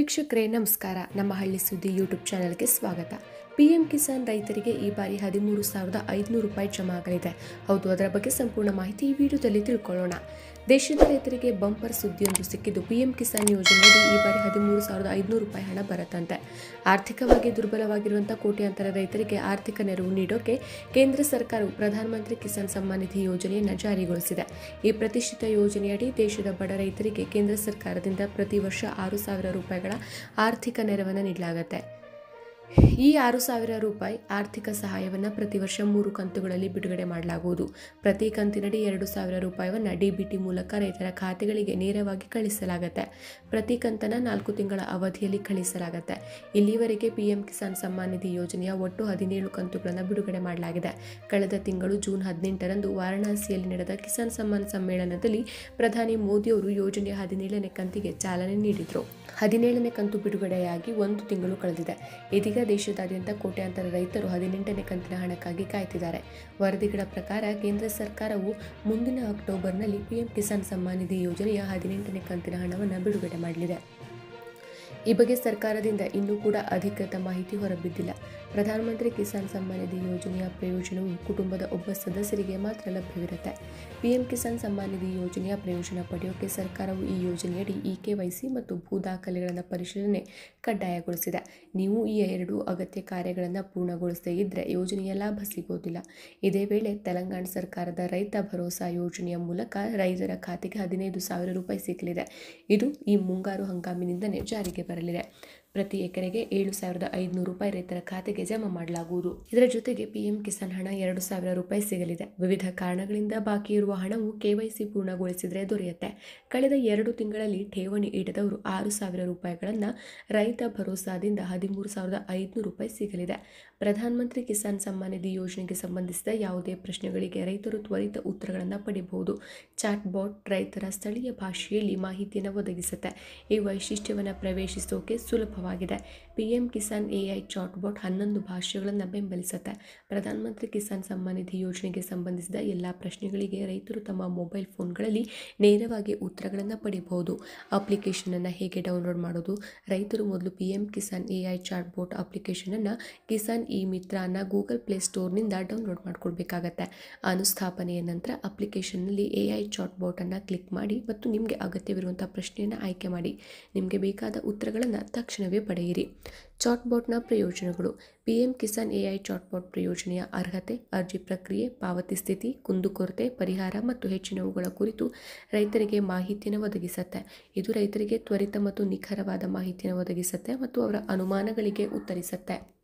ವೀಕ್ಷಕರೇ ನಮಸ್ಕಾರ. ನಮ್ಮ ಹಳ್ಳಿ ಸುದ್ದಿ ಯೂಟ್ಯೂಬ್ ಚಾನೆಲ್ಗೆ ಸ್ವಾಗತ. ಪಿಎಂ ಕಿಸಾನ್ ರೈತರಿಗೆ ಈ ಬಾರಿ 13,500 ರೂಪಾಯಿ ಜಮಾ ಆಗಲಿದೆ. ಹೌದು, ಅದರ ಬಗ್ಗೆ ಸಂಪೂರ್ಣ ಮಾಹಿತಿ ಈ ವಿಡಿಯೋದಲ್ಲಿ ತಿಳ್ಕೊಳ್ಳೋಣ. ದೇಶದ ರೈತರಿಗೆ ಬಂಪರ್ ಸುದ್ದಿಯೊಂದು ಸಿಕ್ಕಿದ್ದು, ಪಿಎಂ ಕಿಸಾನ್ ಯೋಜನೆಯಡಿ ಈ ಬಾರಿ 13,500 ರೂಪಾಯಿ ಹಣ ಬರುತ್ತಂತೆ. ಆರ್ಥಿಕವಾಗಿ ದುರ್ಬಲವಾಗಿರುವಂತಹ ಕೋಟ್ಯಾಂತರ ರೈತರಿಗೆ ಆರ್ಥಿಕ ನೆರವು ನೀಡೋಕೆ ಕೇಂದ್ರ ಸರ್ಕಾರವು ಪ್ರಧಾನಮಂತ್ರಿ ಕಿಸಾನ್ ಸಮ್ಮಾನ್ ನಿಧಿ ಯೋಜನೆಯನ್ನು ಜಾರಿಗೊಳಿಸಿದೆ. ಈ ಪ್ರತಿಷ್ಠಿತ ಯೋಜನೆಯಡಿ ದೇಶದ ಬಡ ರೈತರಿಗೆ ಕೇಂದ್ರ ಸರ್ಕಾರದಿಂದ ಪ್ರತಿ ವರ್ಷ 6,000 ರೂಪಾಯಿಗಳ ಆರ್ಥಿಕ ನೆರವನ್ನು ನೀಡಲಾಗುತ್ತೆ. ಈ 6,000 ರೂಪಾಯಿ ಆರ್ಥಿಕ ಸಹಾಯವನ್ನು ಪ್ರತಿ ವರ್ಷ 3 ಕಂತುಗಳಲ್ಲಿ ಬಿಡುಗಡೆ ಮಾಡಲಾಗುವುದು. ಪ್ರತಿ ಕಂತಿನಡಿ 2,000 ರೂಪಾಯಿಯನ್ನು ಡಿಬಿಟಿ ಮೂಲಕ ರೈತರ ಖಾತೆಗಳಿಗೆ ನೇರವಾಗಿ ಕಳಿಸಲಾಗುತ್ತೆ. ಪ್ರತಿ ಕಂತನ್ನು 4 ತಿಂಗಳ ಅವಧಿಯಲ್ಲಿ ಕಳಿಸಲಾಗುತ್ತೆ. ಇಲ್ಲಿವರೆಗೆ ಪಿಎಂ ಕಿಸಾನ್ ಸಮ್ಮಾನ್ ನಿಧಿ ಯೋಜನೆಯ ಒಟ್ಟು 17 ಕಂತುಗಳನ್ನು ಬಿಡುಗಡೆ ಮಾಡಲಾಗಿದೆ. ಕಳೆದ ತಿಂಗಳು ಜೂನ್ 18ರಂದು ವಾರಣಾಸಿಯಲ್ಲಿ ನಡೆದ ಕಿಸಾನ್ ಸಮ್ಮಾನ್ ಸಮ್ಮೇಳನದಲ್ಲಿ ಪ್ರಧಾನಿ ಮೋದಿ ಅವರು ಯೋಜನೆಯ 17ನೇ ಕಂತಿಗೆ ಚಾಲನೆ ನೀಡಿದರು. 17ನೇ ಕಂತು ಬಿಡುಗಡೆಯಾಗಿ 1 ತಿಂಗಳು ಕಳೆದಿದೆ. ಇದೀಗ ದೇಶದಾದ್ಯಂತ ಕೋಟ್ಯಾಂತರ ರೈತರು 18ನೇ ಕಂತಿನ ಹಣಕ್ಕಾಗಿ ಕಾಯ್ತಿದ್ದಾರೆ. ವರದಿಗಳ ಪ್ರಕಾರ ಕೇಂದ್ರ ಸರ್ಕಾರವು ಮುಂದಿನ ಅಕ್ಟೋಬರ್ನಲ್ಲಿ ಪಿಎಂ ಕಿಸಾನ್ ಸಮ್ಮಾನ್ ನಿಧಿ ಯೋಜನೆಯ 18ನೇ ಕಂತಿನ ಹಣವನ್ನು ಬಿಡುಗಡೆ ಮಾಡಲಿದೆ. ಈ ಬಗ್ಗೆ ಸರ್ಕಾರದಿಂದ ಇನ್ನೂ ಕೂಡ ಅಧಿಕೃತ ಮಾಹಿತಿ ಹೊರಬಿದ್ದಿಲ್ಲ. ಪ್ರಧಾನಮಂತ್ರಿ ಕಿಸಾನ್ ಸಮ್ಮಾನ್ ನಿಧಿ ಯೋಜನೆಯ ಪ್ರಯೋಜನವು ಕುಟುಂಬದ ಒಬ್ಬ ಸದಸ್ಯರಿಗೆ ಮಾತ್ರ ಲಭ್ಯವಿರುತ್ತೆ. ಪಿಎಂ ಕಿಸಾನ್ ಸಮ್ಮಾನ್ ನಿಧಿ ಯೋಜನೆಯ ಪ್ರಯೋಜನ ಪಡೆಯೋಕೆ ಸರ್ಕಾರವು ಈ ಯೋಜನೆಯಡಿ ಇಕೆವೈಸಿ ಮತ್ತು ಭೂ ದಾಖಲೆಗಳನ್ನು ಪರಿಶೀಲನೆ ಕಡ್ಡಾಯಗೊಳಿಸಿದೆ. ನೀವು ಈ 2 ಅಗತ್ಯ ಕಾರ್ಯಗಳನ್ನು ಪೂರ್ಣಗೊಳಿಸದೇ ಇದ್ದರೆ ಯೋಜನೆಯ ಲಾಭ ಸಿಗೋದಿಲ್ಲ. ಇದೇ ವೇಳೆ ತೆಲಂಗಾಣ ಸರ್ಕಾರದ ರೈತ ಭರೋಸಾ ಯೋಜನೆಯ ಮೂಲಕ ರೈತರ ಖಾತೆಗೆ 15,000 ರೂಪಾಯಿ ಸಿಗಲಿದೆ. ಇದು ಈ ಮುಂಗಾರು ಹಂಗಾಮಿನಿಂದಲೇ ಜಾರಿಗೆ ಬರಲಿದೆ. ಪ್ರತಿ ಎಕರೆಗೆ 7,500 ರೂಪಾಯಿ ರೈತರ ಖಾತೆಗೆ ಜಮಾ ಮಾಡಲಾಗುವುದು. ಇದರ ಜೊತೆಗೆ ಪಿಎಂ ಕಿಸಾನ್ ಹಣ 2,000 ರೂಪಾಯಿ ಸಿಗಲಿದೆ. ವಿವಿಧ ಕಾರಣಗಳಿಂದ ಬಾಕಿ ಇರುವ ಹಣವು ಕೆವೈಸಿ ಪೂರ್ಣಗೊಳಿಸಿದರೆ ದೊರೆಯುತ್ತೆ. ಕಳೆದ 2 ತಿಂಗಳಲ್ಲಿ ಠೇವಣಿ ಇಡದವರು 6,000 ರೂಪಾಯಿಗಳನ್ನು ರೈತ ಭರೋಸಾದಿಂದ 13,500 ರೂಪಾಯಿ ಸಿಗಲಿದೆ. ಪ್ರಧಾನಮಂತ್ರಿ ಕಿಸಾನ್ ಸಮ್ಮಾನ್ ನಿಧಿ ಯೋಜನೆಗೆ ಸಂಬಂಧಿಸಿದ ಯಾವುದೇ ಪ್ರಶ್ನೆಗಳಿಗೆ ರೈತರು ತ್ವರಿತ ಉತ್ತರಗಳನ್ನು ಪಡೆಯಬಹುದು. ಚಾಟ್ ಬಾಟ್ ರೈತರ ಸ್ಥಳೀಯ ಭಾಷೆಯಲ್ಲಿ ಮಾಹಿತಿಯನ್ನು ಒದಗಿಸುತ್ತೆ. ಈ ವೈಶಿಷ್ಟ್ಯವನ್ನು ಪ್ರವೇಶಿಸೋಕೆ ಸುಲಭವಾಗಿದೆ. PM Kisan AI chatbot 11 ಭಾಷೆಗಳನ್ನು ಬೆಂಬಲಿಸುತ್ತೆ. ಪ್ರಧಾನಮಂತ್ರಿ ಕಿಸಾನ್ ಸಮ್ಮಾನ್ ನಿಧಿ ಯೋಜನೆಗೆ ಸಂಬಂಧಿಸಿದ ಎಲ್ಲ ಪ್ರಶ್ನೆಗಳಿಗೆ ರೈತರು ತಮ್ಮ ಮೊಬೈಲ್ ಫೋನ್ಗಳಲ್ಲಿ ನೇರವಾಗಿ ಉತ್ತರಗಳನ್ನು ಪಡೆಯಬಹುದು. ಅಪ್ಲಿಕೇಶನ್ ಅನ್ನು ಹೇಗೆ ಡೌನ್ಲೋಡ್ ಮಾಡೋದು? ರೈತರು ಮೊದಲು PM Kisan AI chatbot application ಅನ್ನು ಕಿಸಾನ್ ಇ ಮಿತ್ರ ಅನ್ನು ಗೂಗಲ್ ಪ್ಲೇ ಸ್ಟೋರ್ನಿಂದ ಡೌನ್ಲೋಡ್ ಮಾಡ್ಕೊಳ್ಬೇಕಾಗತ್ತೆ. ಅನುಸ್ಥಾಪನೆಯ ನಂತರ ಅಪ್ಲಿಕೇಶನ್ನಲ್ಲಿ ಎಐ ಚಾಟ್ ಬಾಟ್ ಅನ್ನು ಕ್ಲಿಕ್ ಮಾಡಿ ಮತ್ತು ನಿಮಗೆ ಅಗತ್ಯವಿರುವಂತಹ ಪ್ರಶ್ನೆಯನ್ನು ಆಯ್ಕೆ ಮಾಡಿ. ನಿಮಗೆ ಬೇಕಾದ ಉತ್ತರಗಳನ್ನು ತಕ್ಷಣವೇ ಪಡೆಯಿರಿ. ಚಾಟ್ ಬಾಟ್ನ ಪ್ರಯೋಜನಗಳು. PM Kisan AI chatbot ಪ್ರಯೋಜನೆಯ ಅರ್ಹತೆ, ಅರ್ಜಿ ಪ್ರಕ್ರಿಯೆ, ಪಾವತಿ ಸ್ಥಿತಿ, ಕುಂದುಕೊರತೆ ಪರಿಹಾರ ಮತ್ತು ಹೆಚ್ಚಿನವುಗಳ ಕುರಿತು ರೈತರಿಗೆ ಮಾಹಿತಿಯನ್ನು ಒದಗಿಸುತ್ತೆ. ಇದು ರೈತರಿಗೆ ತ್ವರಿತ ಮತ್ತು ನಿಖರವಾದ ಮಾಹಿತಿಯನ್ನು ಒದಗಿಸುತ್ತೆ ಮತ್ತು ಅವರ ಅನುಮಾನಗಳಿಗೆ ಉತ್ತರಿಸುತ್ತೆ.